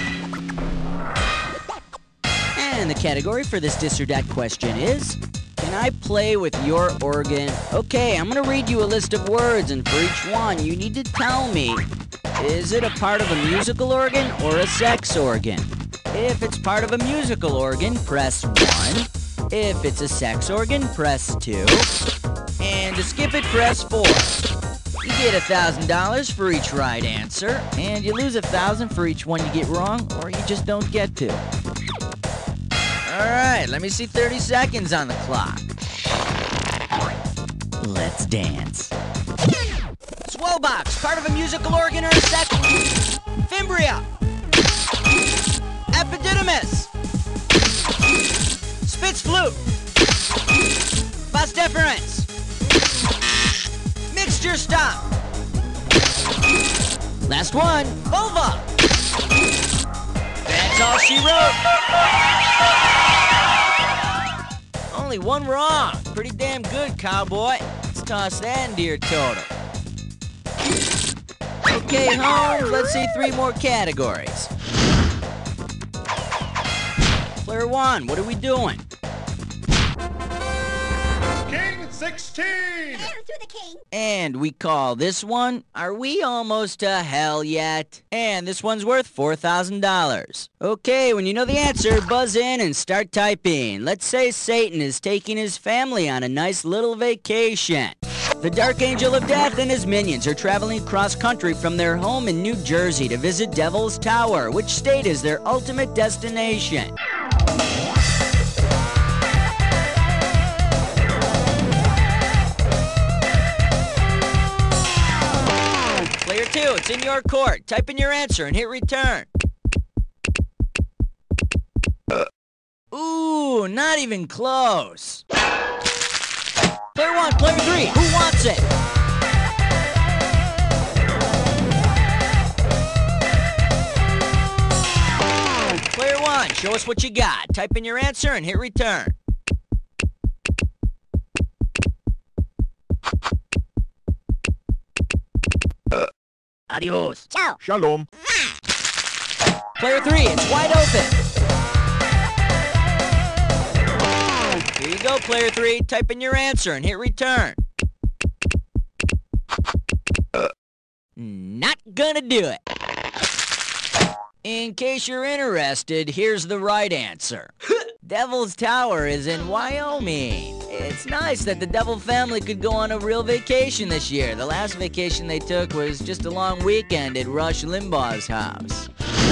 And the category for this dis or dat question is, can I play with your organ? Okay, I'm gonna read you a list of words, and for each one, you need to tell me, is it a part of a musical organ or a sex organ? If it's part of a musical organ, press 1. If it's a sex organ, press 2. And to skip it, press 4. You get $1,000 for each right answer, and you lose $1,000 for each one you get wrong, or you just don't get to. Alright, let me see 30 seconds on the clock. Let's dance. Swellbox, part of a musical organ or a sex... Fimbria. Epididymis. Spitz flute. Bas deferens. Mixture stop. Last one, vulva. That's all she wrote. Only one wrong. Pretty damn good, cowboy. Let's toss that into your total. Okay, Holmes, let's see 3 more categories. Player 1, what are we doing? King 16! And we call this one, Are We Almost to Hell Yet? And this one's worth $4,000. Okay, when you know the answer, buzz in and start typing. Let's say Satan is taking his family on a nice little vacation. The Dark Angel of Death and his minions are traveling cross-country from their home in New Jersey to visit Devil's Tower. Which state is their ultimate destination? Player 2, it's in your court. Type in your answer and hit return. Ooh, not even close. Player 1, Player 3, who wants it? Player 1, show us what you got. Type in your answer and hit return. Adios. Ciao. Shalom. Player 3, it's wide open. Here you go, Player 3. Type in your answer and hit return. Not gonna do it. In case you're interested, here's the right answer. Devil's Tower is in Wyoming. It's nice that the Devil family could go on a real vacation this year. The last vacation they took was just a long weekend at Rush Limbaugh's house.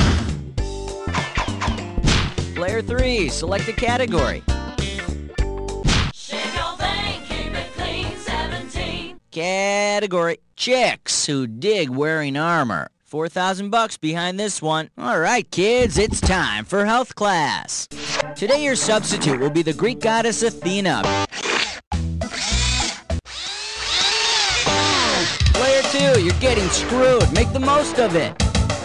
Player 3, select a category. Shave your thing, keep it clean, 17. category, chicks who dig wearing armor. $4,000 behind this one. All right, kids, it's time for health class. Today your substitute will be the Greek goddess Athena. Player 2, you're getting screwed. Make the most of it.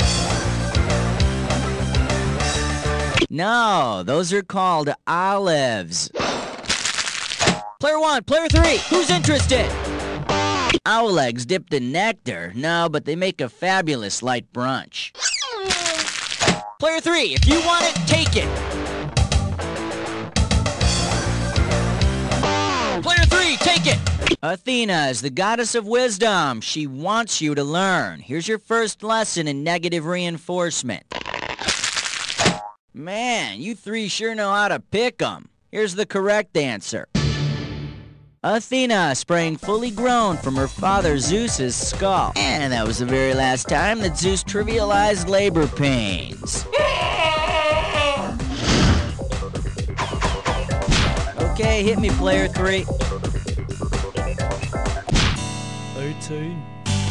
No, those are called olives. Player 1, player 3, who's interested? Owl eggs dipped in nectar? No, but they make a fabulous light brunch. Player 3, if you want it, take it. Player 3, take it. Athena is the goddess of wisdom. She wants you to learn. Here's your first lesson in negative reinforcement. Man, you three sure know how to pick 'em. Here's the correct answer. Athena sprang fully grown from her father Zeus's skull. And that was the very last time that Zeus trivialized labor pains. Okay, hit me, player 3. 18.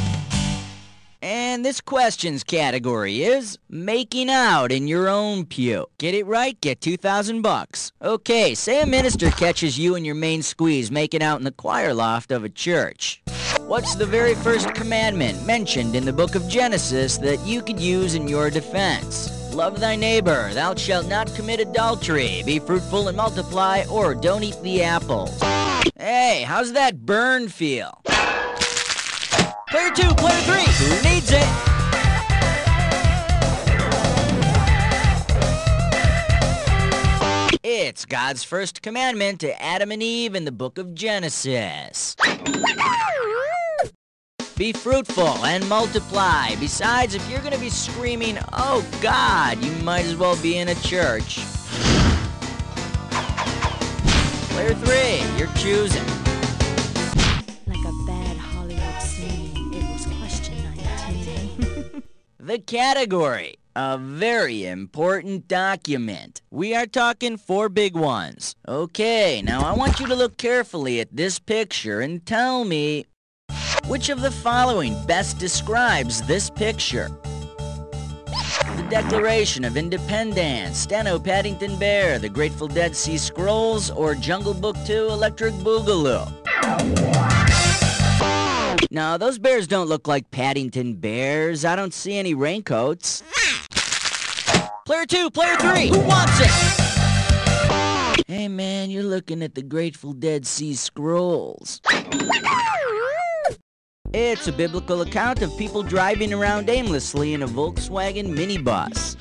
And this questions category is making out in your own pew. Get it right, get $2,000. Okay, say a minister catches you and your main squeeze making out in the choir loft of a church. What's the very first commandment mentioned in the book of Genesis that you could use in your defense? Love thy neighbor, thou shalt not commit adultery, be fruitful and multiply, or don't eat the apples. Hey, how's that burn feel? Player 2, player 3, who needs it? It's God's first commandment to Adam and Eve in the book of Genesis. Be fruitful and multiply. Besides, if you're going to be screaming, oh God, you might as well be in a church. Player 3, you're choosing. The category, a very important document. We are talking 4 big ones. Okay, now I want you to look carefully at this picture and tell me which of the following best describes this picture. The Declaration of Independence, Steno Paddington Bear, The Grateful Dead Sea Scrolls, or Jungle Book 2 Electric Boogaloo. No, those bears don't look like Paddington Bears. I don't see any raincoats. Player 2, player 3, who wants it? Hey man, you're looking at the Grateful Dead Sea Scrolls. It's a biblical account of people driving around aimlessly in a Volkswagen minibus.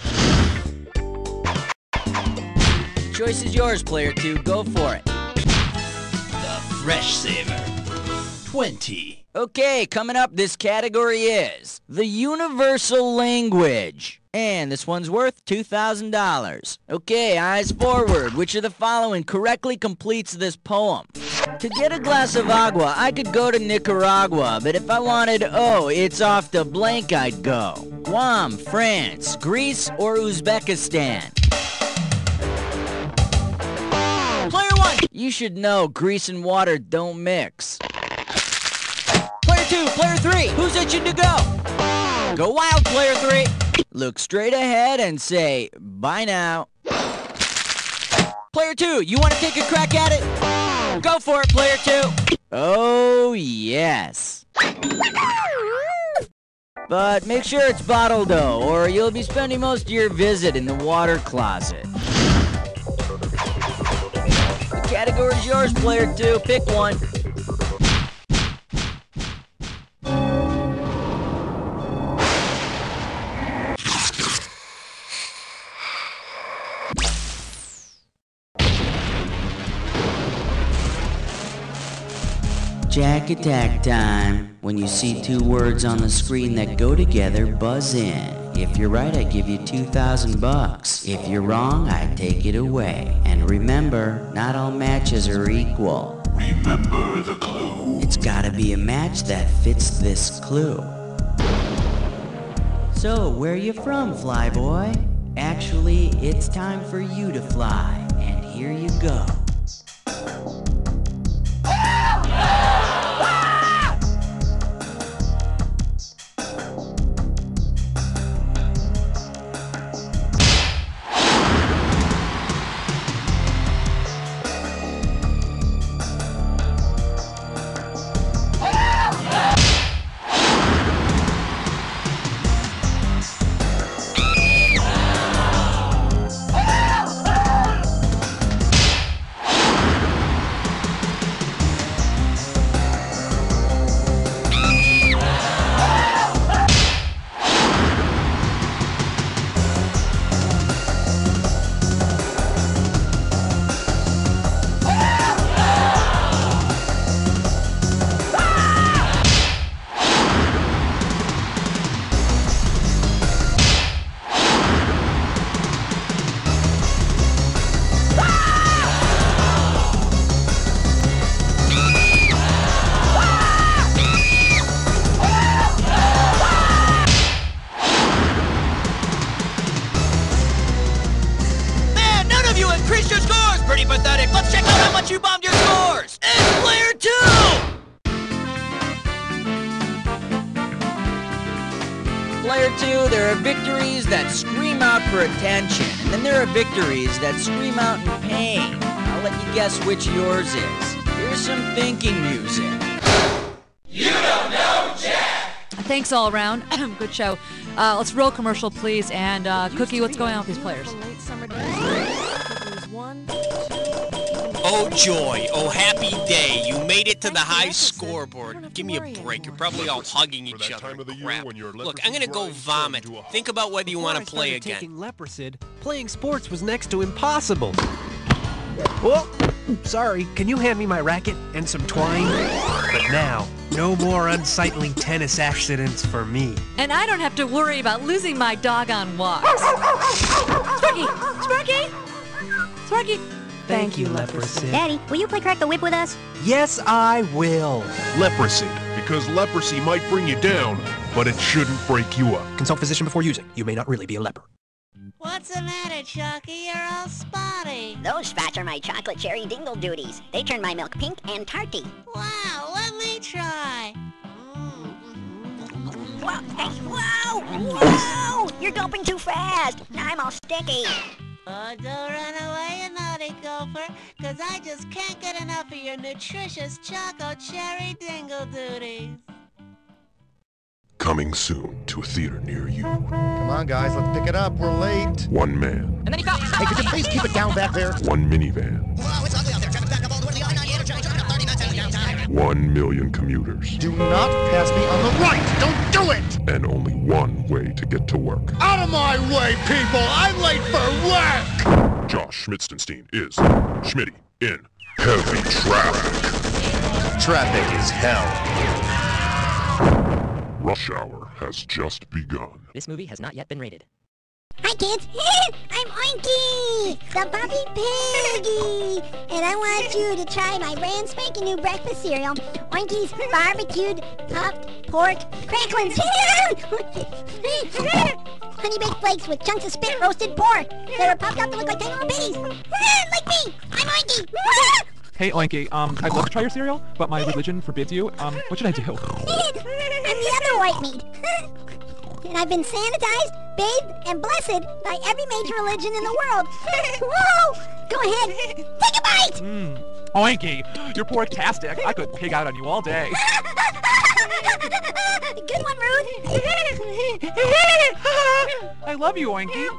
Choice is yours, player 2. Go for it. The Fresh Saver. 20. Okay, coming up, this category is the universal language. And this one's worth $2,000. Okay, eyes forward. Which of the following correctly completes this poem? To get a glass of agua, I could go to Nicaragua, but if I wanted, it's off to blank I'd go. Guam, France, Greece, or Uzbekistan? Player 1, you should know Grease and water don't mix. Player 2, player 3, who's itching to go? Go wild, player 3. Look straight ahead and say, bye now. Player 2, you want to take a crack at it? Go for it, player 2. Oh, yes. But make sure it's bottled, though, or you'll be spending most of your visit in the water closet. The category's yours, player 2. Pick one. Jack attack time. When you see 2 words on the screen that go together, buzz in. If you're right, I give you $2,000. If you're wrong, I take it away. And remember, not all matches are equal. Remember the clue. It's gotta be a match that fits this clue. So, where you from, flyboy? Actually, it's time for you to fly. And here you go. Player 2, there are victories that scream out for attention, and then there are victories that scream out in pain. I'll let you guess which yours is. Here's some thinking music. You don't know Jack! Thanks all around. Good show. Let's roll commercial, please. And Cookie, what's going on with these players? Oh joy, oh happy day, you made it to the high scoreboard. Give me a break, you're probably all hugging each other. Crap. Look, I'm gonna go vomit. Think about whether you want to play again. Taking Leprosyd, playing sports was next to impossible. Oh, sorry, can you hand me my racket and some twine? But now, no more unsightly tennis accidents for me. And I don't have to worry about losing my doggone walks. Sparky! Sparky! Sparky! Thank you, Leprosyd. Daddy, will you play Crack the Whip with us? Yes, I will. Leprosyd, because leprosy might bring you down, but it shouldn't break you up. Consult physician before using. You may not really be a leper. What's the matter, Chalky? You're all spotty. Those spots are my chocolate cherry dingle duties. They turn my milk pink and tarty. Wow, let me try. Whoa, hey, whoa! Whoa! You're gulping too fast. Now I'm all sticky. Oh, don't run away, you naughty gopher, 'cause I just can't get enough of your nutritious choco cherry dingle duties. Coming soon to a theater near you. Come on, guys, let's pick it up. We're late. One man. And then he got... Hey, could you please keep it down back there? One minivan. Whoa, it's ugly out there. Traffic back up all the way to the I-98 trying to 30 minutes downtown. 1 million commuters. Do not pass me on the right. Don't do it. And only one way to get to work. Out of my way, people. I'm late for work. Josh Schmitzenstein is Schmitty in heavy traffic. Traffic is hell. Rush hour has just begun. This movie has not yet been rated. Hi, kids. I'm Oinky, the Puppy Piggy. And I want you to try my brand spanking new breakfast cereal, Oinky's Barbecued Puffed Pork Cracklins. Honey baked flakes with chunks of spit roasted pork that are puffed up to look like tiny little bitties. Like me. I'm Oinky. Hey, Oinky, I'd love to try your cereal, but my religion forbids you. What should I do? I'm the other white meat. And I've been sanitized, bathed, and blessed by every major religion in the world. Whoa! Go ahead, take a bite! Oinky, you're pork-tastic. I could pig out on you all day. Good one, Rude. I love you, Oinky.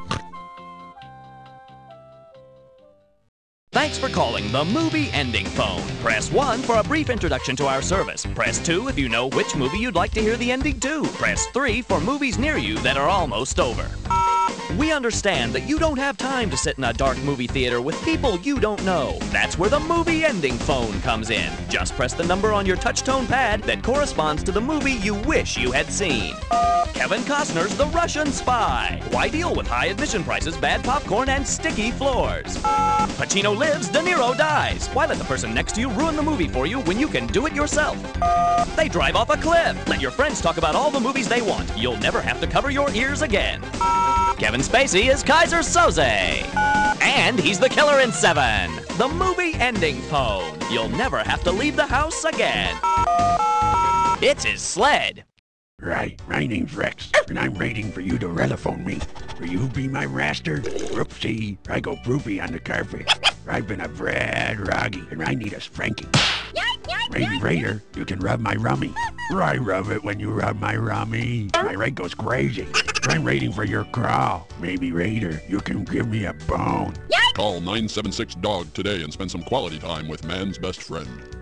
Thanks for calling the Movie Ending Phone. Press 1 for a brief introduction to our service. Press 2 if you know which movie you'd like to hear the ending to. Press 3 for movies near you that are almost over. We understand that you don't have time to sit in a dark movie theater with people you don't know. That's where the Movie Ending Phone comes in. Just press the number on your touch-tone pad that corresponds to the movie you wish you had seen. Kevin Costner's The Russian Spy. Why deal with high admission prices, bad popcorn, and sticky floors? Pacino lives, De Niro dies. Why let the person next to you ruin the movie for you when you can do it yourself? They drive off a cliff. Let your friends talk about all the movies they want. You'll never have to cover your ears again. Kevin Spacey is Kaiser Soze. And he's the killer in 7. The Movie Ending Phone. You'll never have to leave the house again. It's his sled. Right, my name's Rex, and I'm waiting for you to telephone me. Will you be my master? Oopsie, I go poopy on the carpet. I've been a bad Roggy, and I need a spanking. Maybe Raider, you can rub my rummy. I rub it when you rub my rummy. My right goes crazy. I'm waiting for your crawl. Maybe Raider, you can give me a bone. Call 976-DOG today and spend some quality time with man's best friend.